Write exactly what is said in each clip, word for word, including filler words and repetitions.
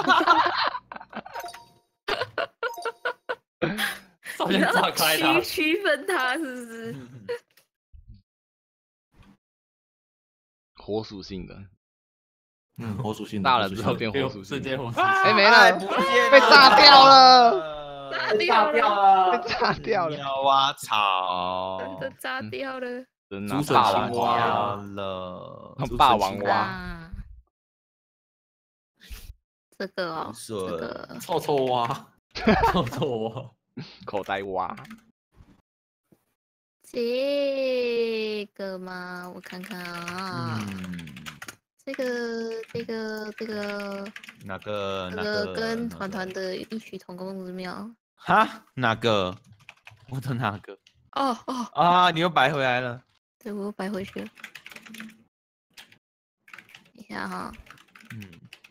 首先炸开它， 区区分它是不是？ 火属性的， 嗯，火属性的大了之后变火属性瞬间火属性。 哎，没了， 哎不见被炸掉了， 炸被炸掉了被，炸掉了， 鸟蛙草， 真的炸掉了。 真竹笋拿霸王青蛙， 掉了， 霸王蛙， 啊，这个哦， 笋这个臭臭蛙， 臭臭蛙， 口袋蛙， 这个吗？我看看啊， 嗯， 这个这个这个哪个哪这个个跟哪个团团的异曲同工之妙。 哈哪个？我的哪个哦哦， 啊？你又白回来了。 对我又白回去了。等一下哈， 嗯，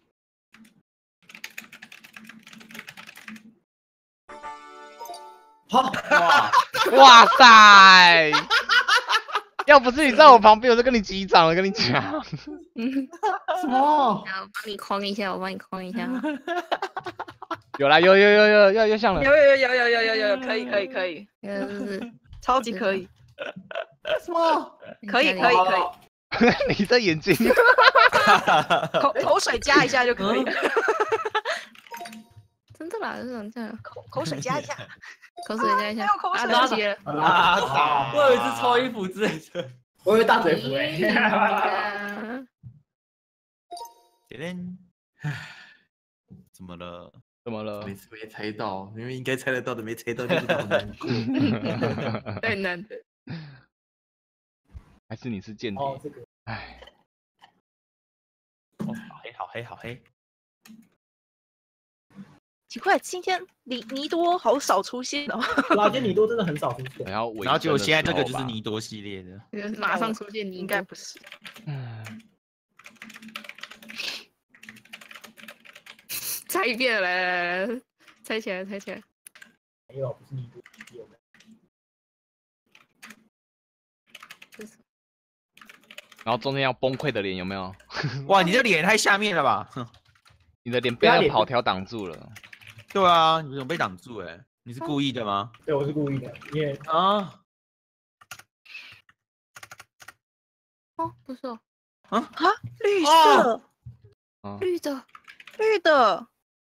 好哇， 哇塞！要不是你在我旁边，我就跟你击掌了，跟你讲。 嗯， 什么？ 然后帮你框一下，我帮你框一下。 有啦，有有有有要要像了有，有有有有有有有，可以可以可以， 这个是超级可以， 什么？ 可以可以可以， 你的眼睛， 口口水加一下就可以了， 真的啦，这种这样， 口口水加一下， 口水加一下没有口， 啊， 水对不起了。 啊操！ 我以为是抽衣服之类的。 我以为大嘴服哎。 啊点点，唉，怎么了？ 怎么了？ 没没猜到，因为应该猜得到的没猜到，就是好难过。 太难的。 还是你是间哦， 谍？ 这个哎， 哦，好黑，好黑，好黑。 奇怪，今天尼尼多好少出现哦， 拉杰尼多真的很少出现。 然后尾然后结果声的现在这个时候吧就是尼多系列的， 马上出现你应该不是， 嗯猜一遍了，来来来，猜起来，猜起来。 没有，不是尼多，有的。 这是然后中间要崩溃的脸有没有？ 哇，你这脸也太下面了吧？哼， 你的脸被那个跑条挡住了。 对啊，你怎么被挡住？哎，你是故意的吗？ 对，我是故意的，因为啊哦，不是哦， 啊，绿色嗯， 绿的， 绿的，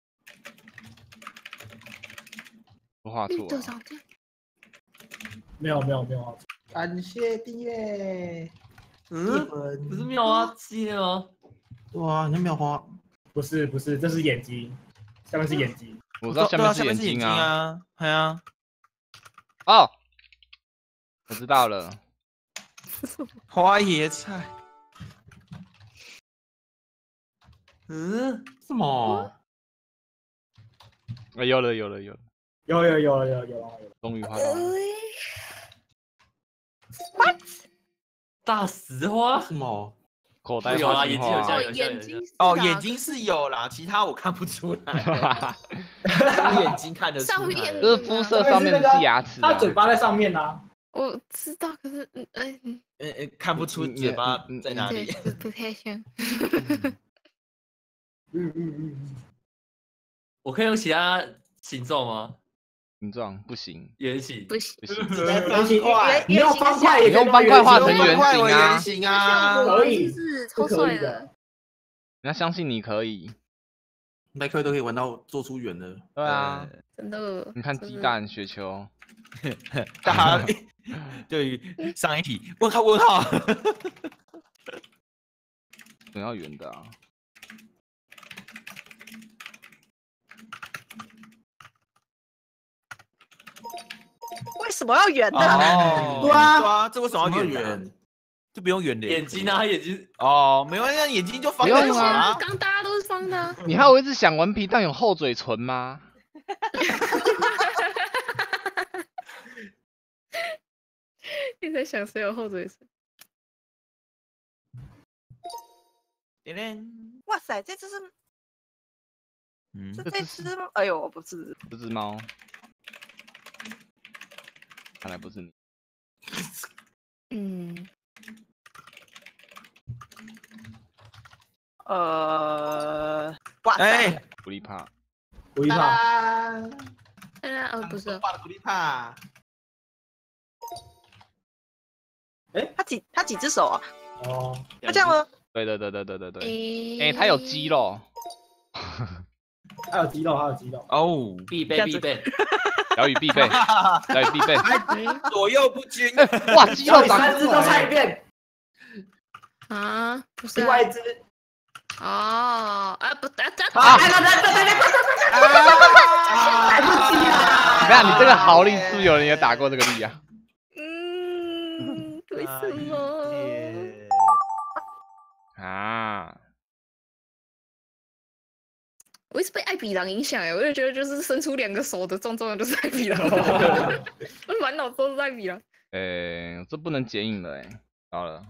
绿我画错了。 的长这样。 没有没有没有。感谢订阅。 嗯，不是妙蛙系列吗？ 哇，你妙花？不是不是，这是眼睛，下面是眼睛。 我知道下面是眼对啊睛睛啊。 啊，对啊， 哦，我知道了。 花椰菜。 嗯， 什么？ 啊，有了有了有了， 有有有有有有有。 终于画到了。 大实花。 什么？ 口袋有啊花精华眼睛有像哦，眼睛是哦， 哪眼睛是有啦，其他我看不出来。 哈， 我眼睛看得出上面来。 就是肤色上面的是牙齿啊。 他嘴巴在上面呢。 我知道，可是嗯哎嗯， 呃呃，看不出嘴巴在哪对， 里。 不不太像。 嗯嗯嗯。 我可以用其他形状吗？ 形状不行， 圆形。 不行， 不行， 圆形块，你用方块也你用方块画成圆形形啊圆形啊， 可以是超帅的。 你要相信你可以。 麦克都可以玩到做出圆的。 对啊， 真的。 你看鸡蛋、雪球， 大家对于上一题问号问号。 总要圆的啊。 为什么要圆的？ 哦， 对啊对啊，这为什么要圆圆圆？就不用圆的眼睛啊，眼睛。 哦，没关系，眼睛就放不用在一起啊啊。 刚大家都是方的啊。 你还有一直想顽皮但有厚嘴唇吗？ 你在想谁有厚嘴唇？ 点点， 哇塞，这只是嗯是这只，哎呦，不是， 这只猫，看来不是你。 嗯， 呃，哇塞， 哎， 古力帕， 古力帕， 啊， 嗯，哦，不是哦， 画的古力帕。 他几他几只手啊？ 哦， 他这样吗？ 对对对对对对对。 诶， 哎，他有肌肉， 还有肌肉，还有肌肉。 哦， 必这样子备必备。 小雨必备，小雨必备。 左右不均。 哇，肌肉长三只都猜一遍， 啊，不是啊另外一只。 哦，啊不，啊这啊！ 来来来来来来不及啊！ 你看你这个豪力是不是有人也打过这个力啊？ 嗯，为什么？ 啊， 我一直被艾比狼影响哎，我就觉得就是伸出两个手的重重的就是艾比狼，我满脑子都是艾比狼。 诶，这不能剪影了哎，好了。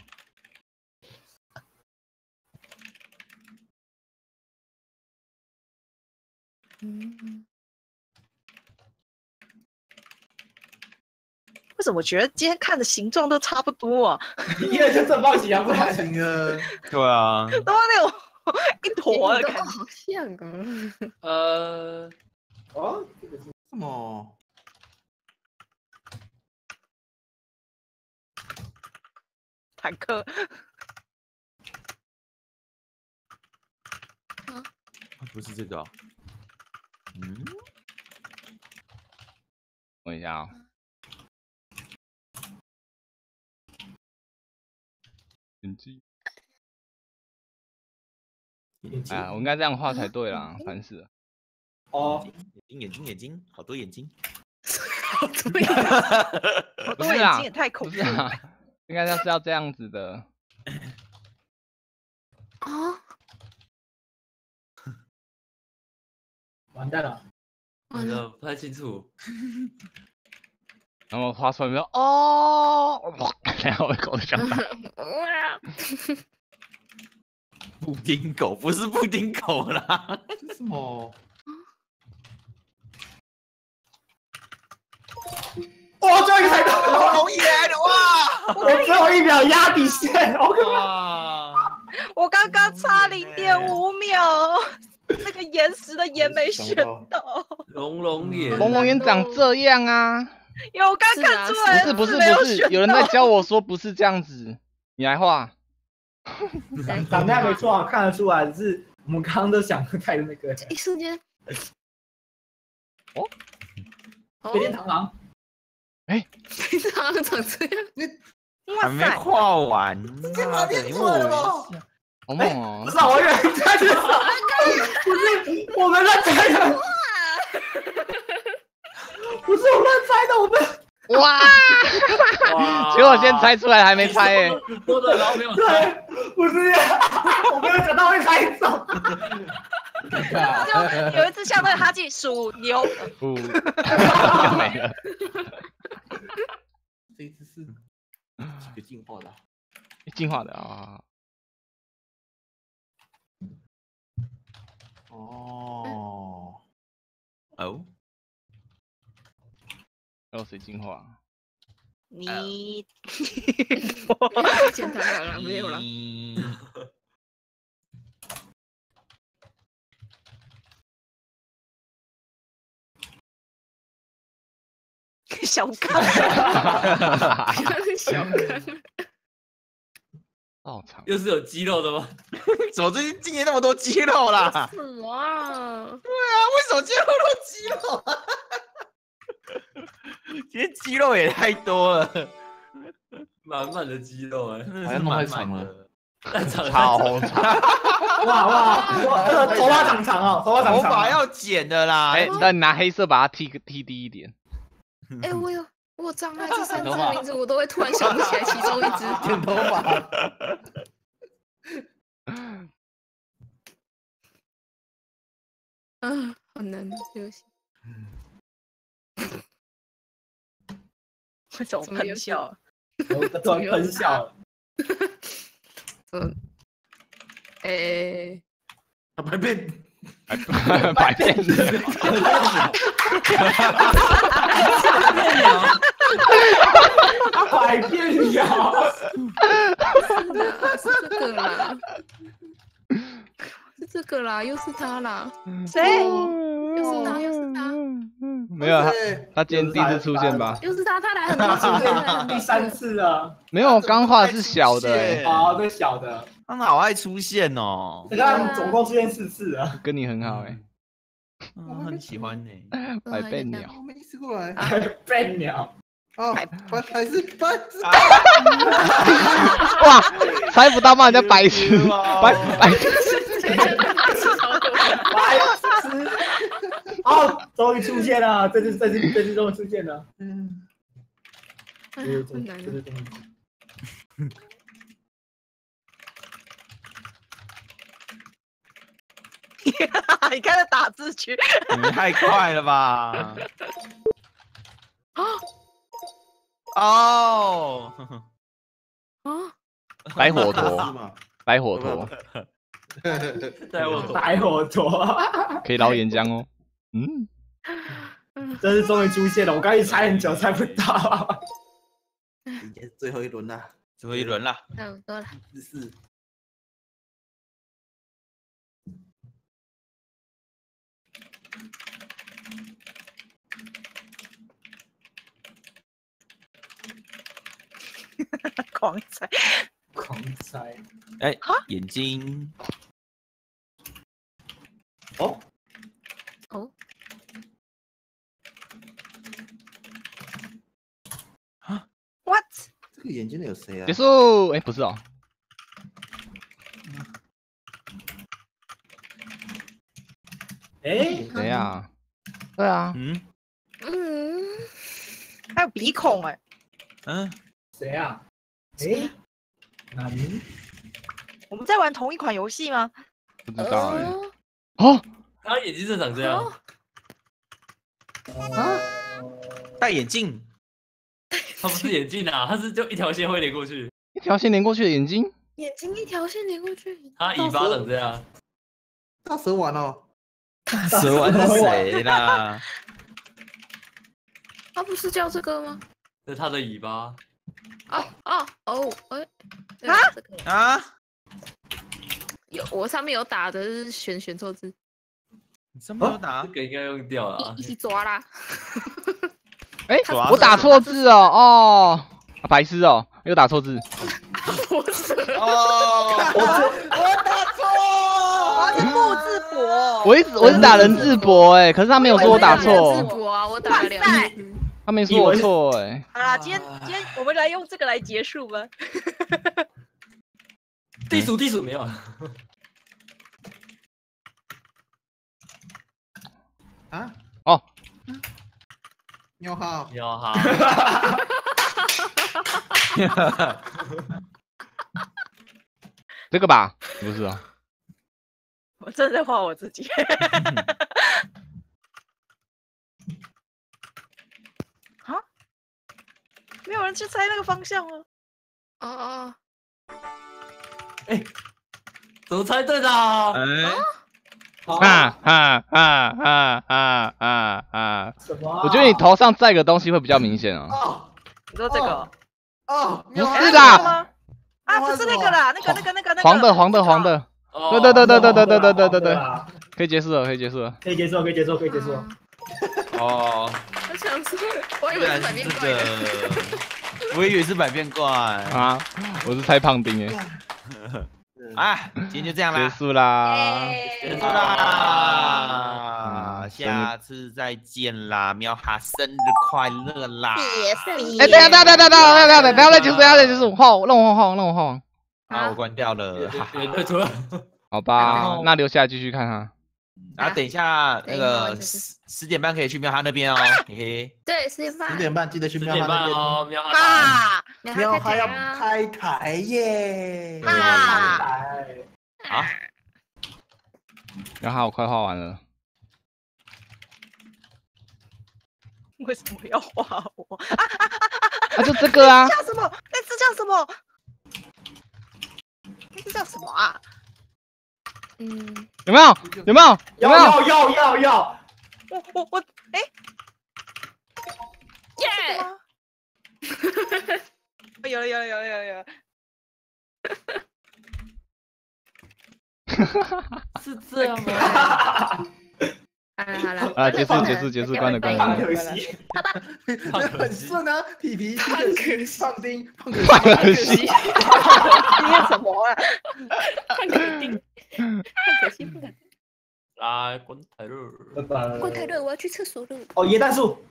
嗯， 为什么我觉得今天看的形状都差不多啊？ 一个就正方形，阳光行啊。对啊。 都那种一坨的都感觉。 好像啊。 呃， 哦， 什么？ 坦克。 不是这个、哦。嗯。 等一下啊、眼睛。 眼睛哎呀，我应该这样画才对啦，烦死了。 哦， 眼睛眼睛眼睛，好多眼睛。 好多眼好多眼睛也太恐怖了。 不是啊，应该是要这样子的。 哦， 完蛋了， 那个不太清楚。 然后画出来没有？哦，然后我口想打。 哇， 布丁狗不是布丁狗啦。 这什么？哇，最后一个猜到龙龙眼哇！ 我最后一秒压底线，好可怕！ 哇， 我刚刚差零点五秒，那个岩石的岩没选到。 龙龙眼， 龙龙眼长这样啊？ 有，我刚看出来， 不是不是没有不是， 选有人在到教我说不是这样子，你来画。 长得还没错啊，看得出来，只是我们刚刚都想的太那个。 一瞬间， 哦， 哦飞天螳螂， 他长这样， 哇还没塞， 画完，妈的，因为我好猛哦不！是啊我以为猜的，不是我们乱猜的，不是我乱猜的，我们哇！ 哇结果先猜出来还没猜诶。 多的然后没有猜。 对，不是，我没有想到会猜中。 就有一只像那个哈基属牛， 不，就没了。 这一次是几个进化的啊？ 进化的啊！ 哦， 哦， 还有谁进化？ 你检查好了没有了？ 嗯小刚， 小刚， 好长。 又是有肌肉的吗？ 怎么最近今年那么多肌肉啦？ 什么啊？ 为什么今天那么多肌肉啊？今天肌肉也太多了， 满满的肌肉哎， 真的好像是满太长了满的。 太长了， 超长！ 哇哇，哇，这个头发长长哦，头发长长。 头发要剪的啦。 哎，那你拿黑色把它剃剃低一点。 哎，我有我有障碍，这三只的名字我都会突然想不起来其中一只。 剪头发。 嗯，好难的这游戏。 为什么喷笑？ 我突然喷笑了。 嗯，诶， 百变， 百变百变鸟。 是的，是这个啦。是这个啦，又是他啦， 谁？ 又是他，又是他， 没有他，他今天第一次出现吧？ 又是他，他来很多次出现了， 第三次了。 没有，刚画的是小的哎， 好，这小的， 他们好爱出现哦， 你看总共出现四次了。 跟你很好哎， 我很喜欢呢。 百变鸟， 我没吃过来。 笨鸟， 哦，还还是白痴。 哇，猜不到骂人家白痴，白白痴。 白痴！哦，终于出现了，这次这次这次终于出现了。嗯， 哎这呀困难了。 次这次终于。 你看他打字区， 你们太快了吧！哦， 啊， 白火是陀， 吗？ 白火陀带我走。 白火陀， 可以捞岩浆哦。嗯， 这次终于出现了，我刚一直猜很久，猜不到。 已经最后一轮了， 最后一轮了， 差不多了。 四四。 狂猜。 狂猜， 哎，眼睛， 哦， 哦， What？ 这个眼睛的有谁啊结？束。哎，不是哦， 哎， 谁呀？对啊， 嗯嗯， 还有鼻孔哎， 嗯， 谁啊？哎，哪里？ 我们在玩同一款游戏吗？ 不知道哎。 哦， 哦， 他眼睛是长这样， 啊？ 戴眼镜， 他不是眼镜啊，他是就一条线会连过去。 一条线连过去的眼睛， 眼睛一条线连过去， 他尾巴长这样， 大蛇丸哦， 蛇丸是谁啦？ 他不是叫这个吗？ 这是他的尾巴。 哦哦哦，哎，对啊这个啊？ 有我上面有打的是选选错字， 你这么多打这？个应该用掉了啊一一。起抓啦。 哎主要， 我打错字哦，哦，啊白痴哦，又打错字。 不是， 哦， 我打错， 我是木字博。 我一直我一直打人字博哎，可是他没有说我打字错， 博啊，我打了两哇塞次。 他没说我错哎。 好啦，今天今天我们来用这个来结束吧。 地鼠地鼠没有啊。 啊？ 哦， 喵号， 你好哈， 这个吧？不是哦， 我真的在画我自己。啊？没有人去猜那个方向吗？ 哦哦， 怎么猜对的啊？ 哎， 好啊啊啊啊啊啊啊！ 什么啊？ 我觉得你头上载个东西会比较明显哦。 哦你说这个哦？ 哦， 不喵号是啦这个吗？啊，不是那个啦，那个、那个、那个、那个黄的黄的这个黄的， 哦对对对对对对对对对对对， 啊， 可以结束了，可以结束了。 可以接受，可以接受，可以接受。 啊哦， 我想说，我以为是百原来是这变怪的。 个，我以为是百变怪啊，我是猜胖丁哎， 啊！今天就这样结啦， 束啦。 结束好啦。 啦， 嗯下次再见啦，喵哈，生日快乐啦！ 哎，等一下等一下等一下等一下等一下等一下，不要再结束，不要再结束，画我让我画完让我画完。 啊，我关掉了，哈哈。 也退出了。 好吧，那留下来继续看哈。 然后等一下那等一下个我就是十十点半可以去喵哈那边哦，嘿嘿。 对，十点半十。点半记得去十点喵哈那边。 半哦，喵哈打。 啊喵喵哈要啊！ 开台耶！ 啊！ 来， 好， 然后我快画完了。 为什么要画我？ 啊，就这个啊。 叫什么？那只叫什么？那只叫什么啊？ 嗯， 有没有？有没有？有没有？ 要要要要！ 我我我，哎， 耶！ 吗？有了有了有了有了有了！ 是这样吗？ 好了好了， 啊，结束结束结束，关了关了。 胖可惜， 胖很可惜顺啊，皮皮胖可惜胖丁胖可胖惜， 可惜， 捏什么啊？ 看肯定，看可惜不敢。 来滚台了。 拜拜。 过太热，我要去厕所了。 哦，椰蛋树，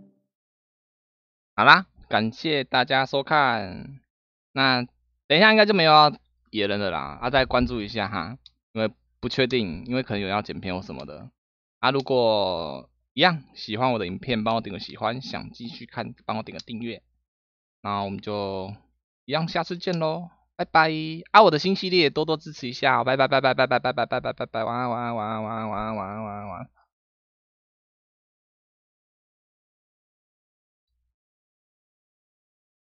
好啦，感谢大家收看。那等一下应该就没有要野人的啦，啊，再关注一下哈，因为不确定，因为可能有人要剪片或什么的。啊，如果一样喜欢我的影片，帮我点个喜欢，想继续看，帮我点个订阅。那我们就一样，下次见喽，拜拜！啊，我的新系列多多支持一下，拜拜拜拜拜拜拜拜拜拜拜拜，晚安晚安晚安晚安晚安晚安晚安晚安。